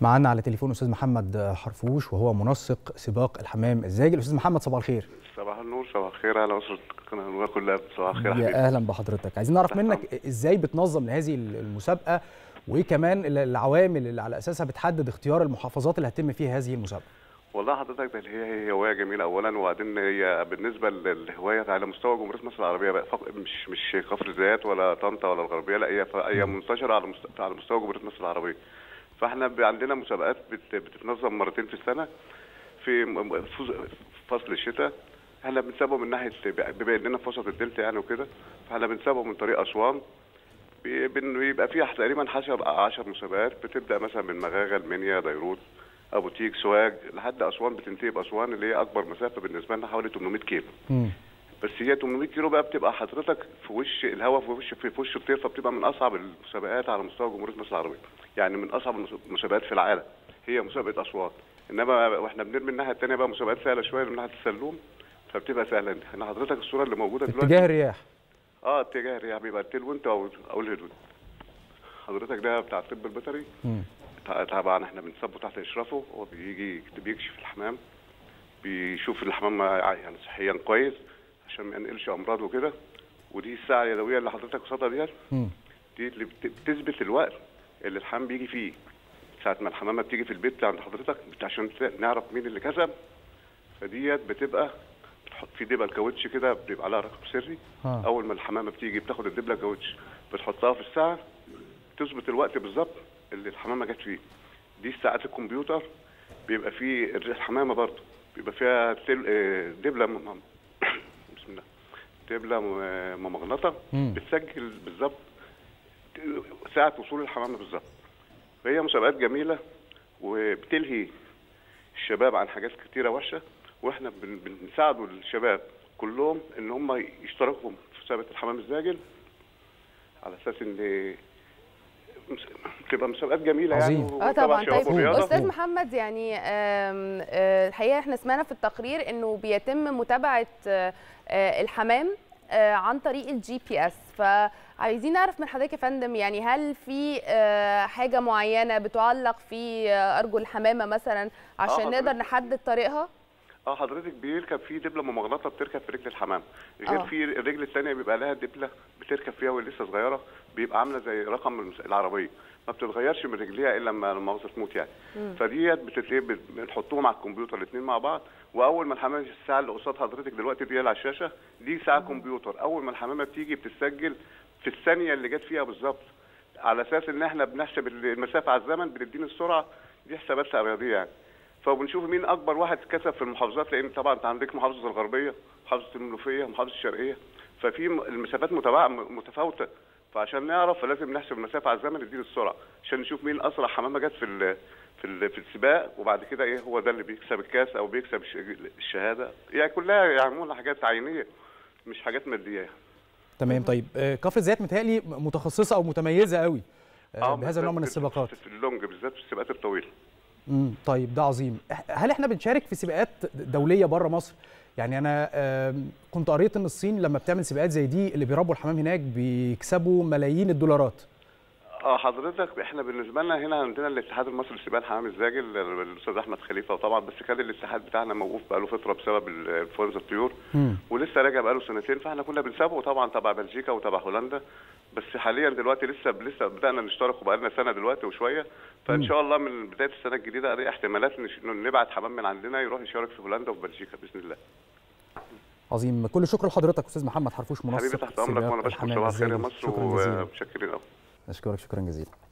معانا على تليفون استاذ محمد حرفوش وهو منسق سباق الحمام الزاجل. استاذ محمد صباح الخير. صباح النور، صباح الخير على اسره قناه النور كلها. صباح الخير يا اهلا بحضرتك. عايزين نعرف منك ازاي بتنظم لهذه المسابقه، وايه كمان العوامل اللي على اساسها بتحدد اختيار المحافظات اللي هتتم فيها هذه المسابقه. والله حضرتك ده هي هوايه جميله اولا، وبعدين هي بالنسبه للهوايه على مستوى جمهوريه مصر العربيه بقى، مش كفر الزيات ولا طنطا ولا الغربيه، لا هي منتشره على مستوى جمهوريه مصر العربيه. فاحنا عندنا مسابقات بتتنظم مرتين في السنه في فصل الشتاء. احنا بنسابقه من ناحيه بما اننا في وسط الدلتا يعني وكده، فاحنا بنسابقه من طريق اسوان. بيبقى فيها تقريبا 10 مسابقات، بتبدا مثلا من مغاغه، المنيا، بيروت، ابو تيج، سوهاج، لحد اسوان. بتنتهي باسوان اللي هي اكبر مسافه بالنسبه لنا، حوالي 800 كيلو. بس هي 800 كيلو بقى بتبقى حضرتك في وش الهواء، في وش الطير، فبتبقى من اصعب المسابقات على مستوى جمهوريه مصر العربيه، يعني من اصعب المسابقات في العالم هي مسابقه اسوان. انما واحنا بنرمي الناحيه الثانيه بقى مسابقات سهله شويه من ناحيه السلوم، فبتبقى سهله. احنا حضرتك الصوره اللي موجوده دلوقتي اتجاه الرياح. اتجاه الرياح بيبقى التلوينت او الهدود. حضرتك ده بتاع الطب البيطري. طبعا احنا بنسبه تحت اشرافه، هو بيجي بيكشف الحمام، بيشوف الحمام يعني صحيا كويس عشان ما ينقلش امراض وكده. ودي الساعه اليدويه اللي حضرتك قصادها دي اللي بتثبت الوقت اللي الحمام بيجي فيه. ساعه ما الحمامه بتيجي في البيت عند حضرتك عشان نعرف مين اللي كسب، فديت بتبقى في دبل كاوتش كده بيبقى عليها رقم سري. اول ما الحمامه بتيجي بتاخد الدبله كاوتش، بتحطها في الساعه تثبت الوقت بالظبط اللي الحمامه جت فيه. دي ساعات الكمبيوتر بيبقى فيه الحمامه برضه بيبقى فيها دبله بسم الله، دبله ممغنطه بتسجل بالظبط ساعه وصول الحمامه بالظبط. فهي مسابقات جميله وبتلهي الشباب عن حاجات كتيره وحشه، واحنا بنساعدوا الشباب كلهم ان هم يشتركوا في مسابقه الحمام الزاجل على اساس ان تبقى مسابقات جميله عظيم. يعني. طبعا. طيب استاذ محمد، يعني الحقيقه احنا سمعنا في التقرير انه بيتم متابعه الحمام عن طريق الGPS، فعايزين نعرف من حضرتك يا فندم، يعني هل في حاجه معينه بتعلق في ارجل الحمامه مثلا عشان نقدر نحدد طريقها؟ حضرتك بيركب فيه دبله ممغنطه بتركب في رجل الحمام، غير في الرجل الثانيه بيبقى لها دبله بتركب فيها وهي لسه صغيره، بيبقى عامله زي رقم العربيه، ما بتتغيرش من رجليها الا لما المؤاخذه تموت يعني. فديت بنحطهم على الكمبيوتر الاثنين مع بعض، واول ما الحمامه الساعه اللي قصاد حضرتك دلوقتي دي على الشاشه دي ساعه كمبيوتر، اول ما الحمامه بتيجي بتسجل في الثانيه اللي جت فيها بالظبط، على اساس ان احنا بنحسب المسافه على الزمن، بندينا السرعه، دي حسابات رياضيه يعني. فبنشوف مين اكبر واحد كسب في المحافظات، لان طبعا انت عندك محافظه الغربيه، محافظه المنوفيه، محافظه الشرقيه، ففي المسافات متفاوته، فعشان نعرف فلازم نحسب المسافه على الزمن نديله السرعه عشان نشوف مين اسرع حمامه جت في السباق، وبعد كده ايه هو ده اللي بيكسب الكاس او بيكسب الشهاده. يعني كلها يعملوا حاجات عينيه مش حاجات ماديه. تمام. طيب كفر الزيات متهيألي متخصصه او متميزه قوي بهذا النوع من السباقات في اللونج بالذات، في السباقات الطويله. طيب ده عظيم. هل احنا بنشارك في سباقات دوليه بره مصر؟ يعني انا كنت قريت ان الصين لما بتعمل سباقات زي دي اللي بيربوا الحمام هناك بيكسبوا ملايين الدولارات. حضرتك احنا بالنسبه لنا هنا عندنا الاتحاد المصري لسباق الحمام الزاجل، الاستاذ احمد خليفه، وطبعا بس كان الاتحاد بتاعنا موقوف بقاله فتره بسبب انفلونزا الطيور، ولسه راجع بقاله سنتين، فاحنا كنا بنسابقه طبعا تبع بلجيكا وتبع هولندا، بس حاليا دلوقتي لسه بدانا نشترك وبقالنا سنه دلوقتي وشويه، فان شاء الله من بدايه السنه الجديده اي احتمالات نبعت حمام من عندنا يروح يشارك في هولندا وفي بلجيكا باذن الله. عظيم. كل الشكر لحضرتك استاذ محمد حرفوش، منسق حبيبي تحت امرك، وانا بشكرك. صباح الخير يا مصر، ومتشكرين قوي. اشكرك شكرا جزيلا.